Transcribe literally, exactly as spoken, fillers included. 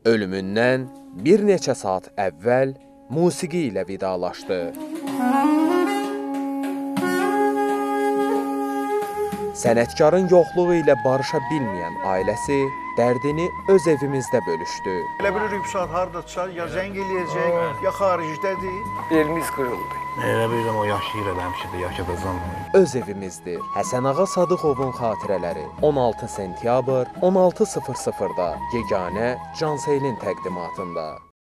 Ölümündən bir neçə saat əvvəl musiqi ilə vidalaşdı. Sənətkarın yoxluğu ilə barışa bilməyən ailəsi dərdini öz evimizdə bölüşdü. Elə bir Rübsat hardadısa, ya zəng eləyəcək, ya xaricdədir. Belimiz qırıldı. Elə bilirəm o yaşayır, həmişə də yaşadacam. Öz evimizdir. Həsənağa Sadıqovun xatirələri on altı sentyabr on altı sıfır sıfırda yeganə Canseylin təqdimatında.